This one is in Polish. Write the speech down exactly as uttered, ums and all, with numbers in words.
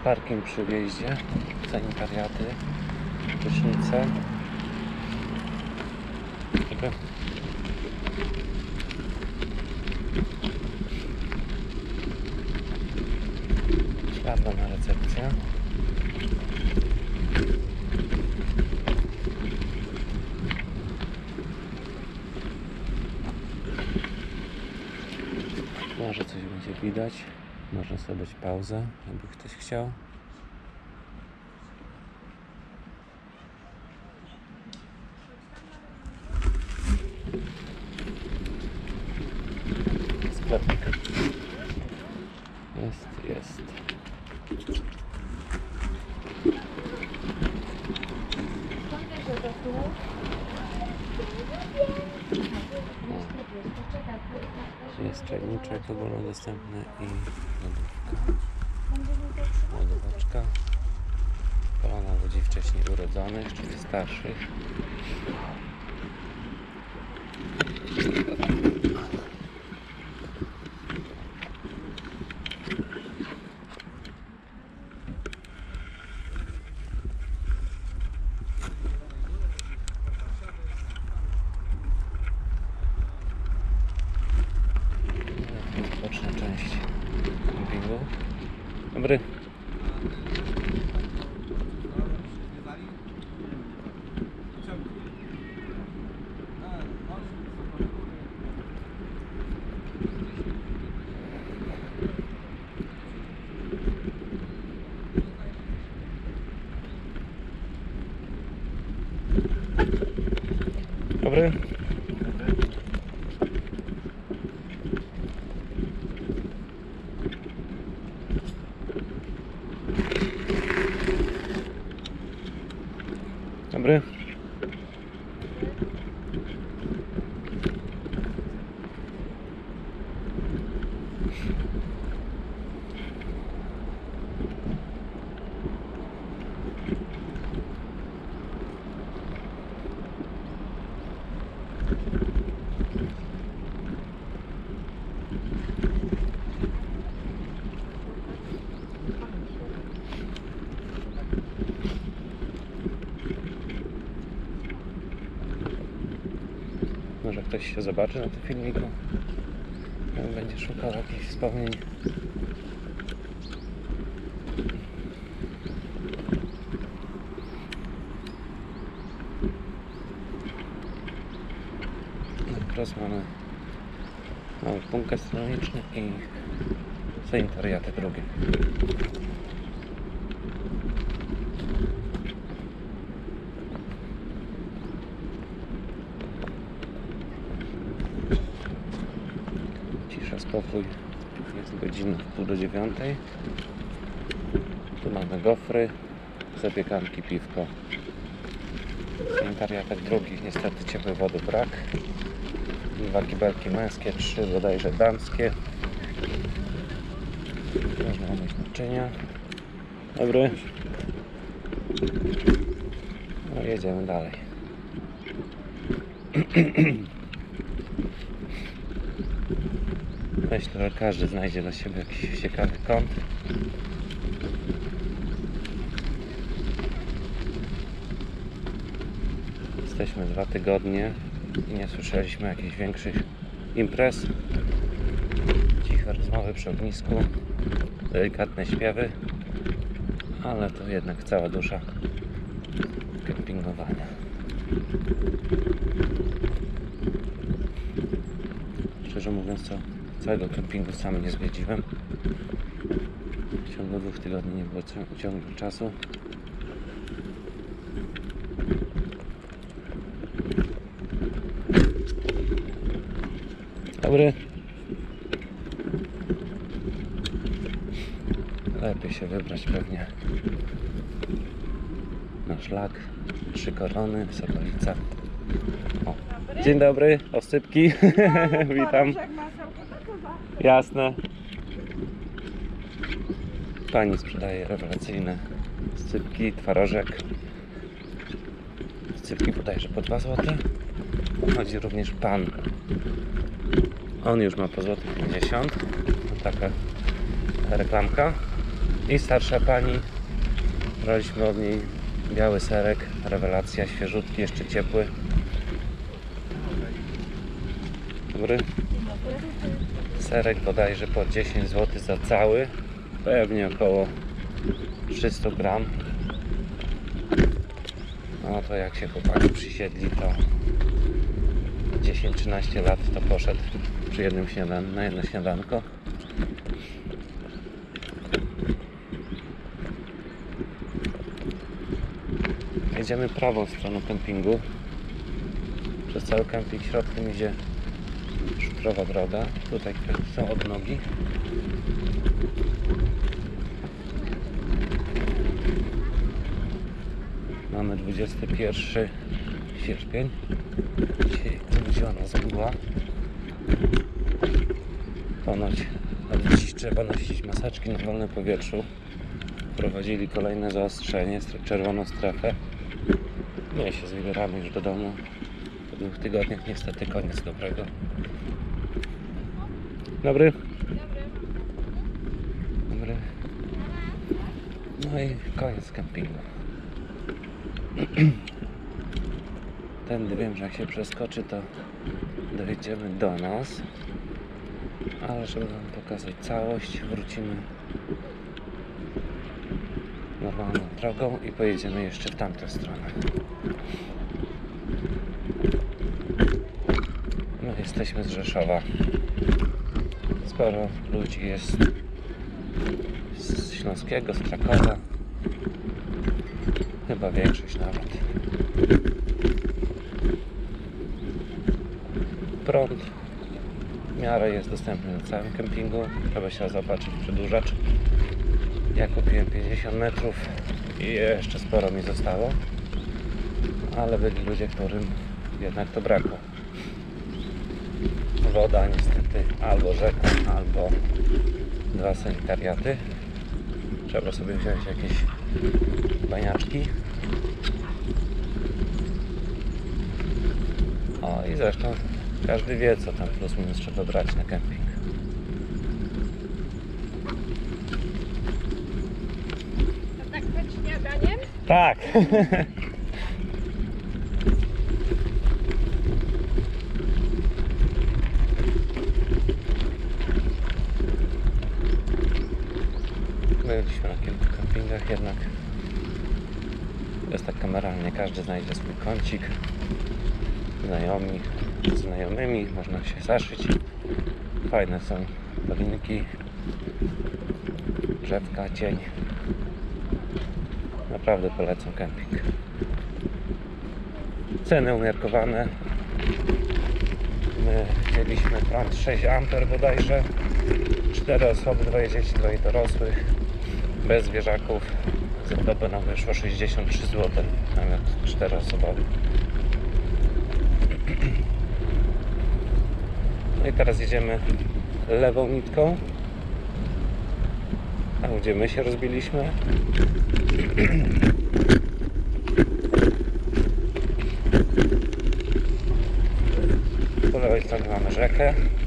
parking przy wjeździe, sanitariaty, prysznice. Dobra. Światło na recepcję. Może coś będzie widać. Można sobie dać pauzę, jakby ktoś chciał. Sklepik. Jest, jest. Jest czajniczek ogólnodostępny i lodówka. Lodóweczka. Polana ludzi wcześniej urodzonych, czyli starszych. Boczna część kempingu. Dobry. Dobry. Dobry. Może ktoś się zobaczy na tym filmiku, jak będzie szukał jakichś wspomnień. Teraz mamy mały punkt gastronomiczny i sanitariaty drugie. Spokój. Jest godzina pół do dziewiątej. Tu mamy gofry, zapiekanki, piwko. W sanitariatach drugich niestety ciepłej wody brak. Dwa kibelki męskie, trzy bodajże damskie. Można umyć naczynia. Dobry. No jedziemy dalej. Myślę, że każdy znajdzie dla siebie jakiś ciekawy kąt. Jesteśmy dwa tygodnie i nie słyszeliśmy jakichś większych imprez. Ciche rozmowy przy ognisku, delikatne śpiewy, ale to jednak cała dusza kempingowania. Szczerze mówiąc, to całego kempingu sam nie zwiedziłem. W ciągu dwóch tygodni nie było ciągle czasu. Dobry. Lepiej się wybrać pewnie na szlak Trzy Korony, Sokolica. O. Dzień dobry, Oscypki. Witam. Jasne. Pani sprzedaje rewelacyjne oscypki, twarożek. Oscypki bodajże po dwa złote. Chodzi również pan. On już ma po złotych pięćdziesiąt. Taka reklamka. I starsza pani, braliśmy od niej biały serek, rewelacja, świeżutki, jeszcze ciepły. Dobry. Serek bodajże po dziesięć złotych za cały, pewnie około trzysta gram. No to jak się chłopaki przysiedli, to dziesięć trzynaście lat to poszedł przy jednym śniadan na jedno śniadanko. Jedziemy prawą stroną kempingu. Przez cały kemping środkiem idzie szutrowa droga. Tutaj są odnogi. Mamy dwudziesty pierwszy sierpień. Dzisiaj zbudziła nas mgła. Ponoć od dziś trzeba nosić maseczki na wolnym powietrzu. Wprowadzili kolejne zaostrzenie, czerwoną strefę. My się zbieramy już do domu. Po dwóch tygodniach niestety koniec dobrego. Dobry. Dobry. No i koniec kempingu. Tędy wiem, że jak się przeskoczy, to dojedziemy do nas. Ale żeby wam pokazać całość, wrócimy normalną drogą i pojedziemy jeszcze w tamtą stronę. My jesteśmy z Rzeszowa. Sporo ludzi jest z Śląskiego, z Krakowa. Chyba większość nawet. Prąd w miarę jest dostępny na całym kempingu. Trzeba się zobaczyć przedłużacz. Ja kupiłem pięćdziesiąt metrów i jeszcze sporo mi zostało. Ale byli ludzie, którym jednak to brakło. Woda niestety albo rzeka, albo dwa sanitariaty. Trzeba sobie wziąć jakieś baniaczki. O i zresztą każdy wie, co tam plus minus trzeba brać na kemping. To tak przed śniadaniem? Tak! Byliśmy na kilku kempingach, jednak jest tak kameralnie, każdy znajdzie swój kącik. Znajomi, z znajomymi, można się zaszyć. Fajne są dolinki, drzewka, cień. Naprawdę polecam kemping. Ceny umiarkowane. My wzięliśmy prąd sześć amperów bodajże. cztery osoby, dwoje dzieci, dwoje dorosłych. Bez zwierzaków. Za dobę nam wyszło sześćdziesiąt trzy złote. Nawet cztery osobowy. No i teraz jedziemy lewą nitką. Tam, gdzie my się rozbiliśmy. Po lewej stronie mamy rzekę.